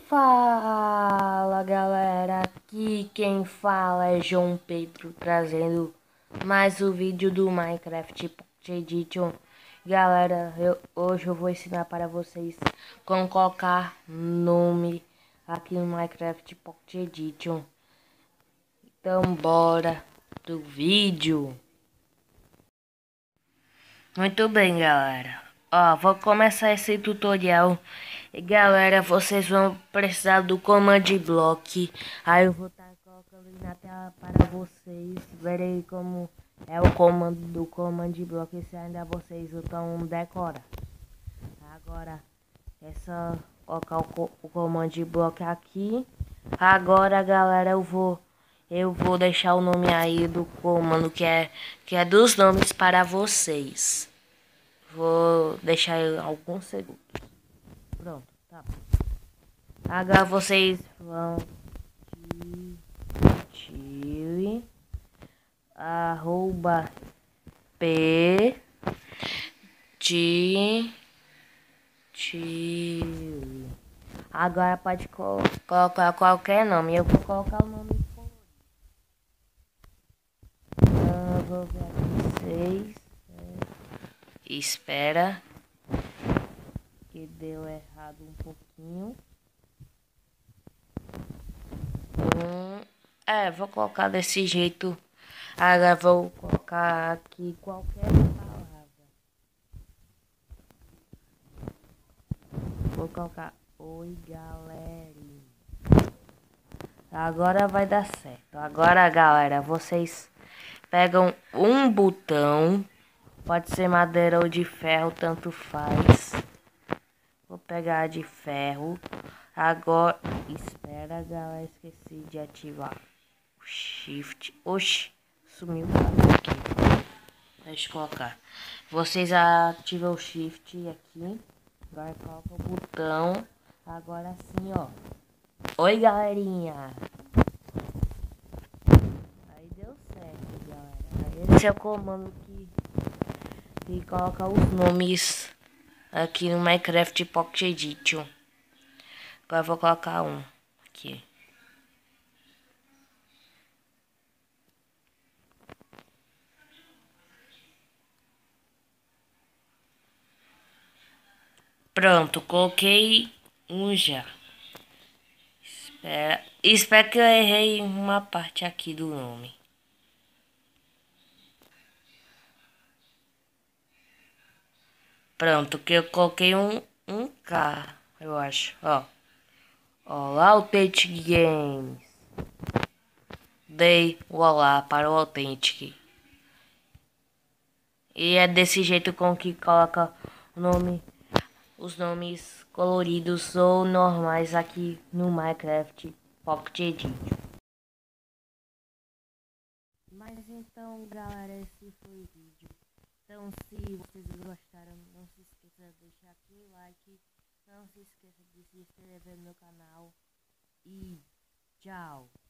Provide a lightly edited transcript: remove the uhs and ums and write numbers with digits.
Fala galera, aqui quem fala é João Pedro, trazendo mais um vídeo do Minecraft Pocket Edition. Galera, hoje eu vou ensinar para vocês como colocar nome aqui no Minecraft Pocket Edition. Então bora do vídeo. Muito bem galera, vou começar esse tutorial. E galera, vocês vão precisar do command block. Aí eu vou estar colocando na tela para vocês verem como é o comando do command block. Se ainda vocês não decorar. Agora é só colocar o command block aqui. Agora galera, eu vou deixar o nome aí do comando que é dos nomes para vocês. Vou deixar aí alguns segundos. Pronto, tá. Agora vocês vão Chile arroba p de Chile. Agora pode colocar qualquer nome. Eu vou colocar o nome. Eu vou ver aqui 6. Espera. Que deu errado um pouquinho. Vou colocar desse jeito. Agora vou colocar aqui qualquer palavra. Vou colocar oi galerinha. Agora vai dar certo. Agora galera, vocês pegam um botão. Pode ser madeira ou de ferro, tanto faz. Vou pegar de ferro. Agora, espera galera, esqueci de ativar o shift. Oxi, sumiu aqui. Deixa eu colocar. Vocês ativam o shift aqui. Agora coloca o botão. Agora sim, ó. Oi galerinha. Aí deu certo galera. Esse é o comando que coloca os nomes aqui no Minecraft Pocket Edition. Agora eu vou colocar um aqui. Pronto, coloquei um já. Espero que eu errei uma parte aqui do nome. Pronto, que eu coloquei um K, eu acho. Olá, Authentic Games. Dei o olá para o Authentic. E é desse jeito com que coloca o nome, os nomes coloridos ou normais aqui no Minecraft Pocket Edition. Mas então, galera, esse foi o vídeo. Então, se vocês gostaram, não se esqueça de deixar aqui o like. Não se esqueça de se inscrever no meu canal. E tchau!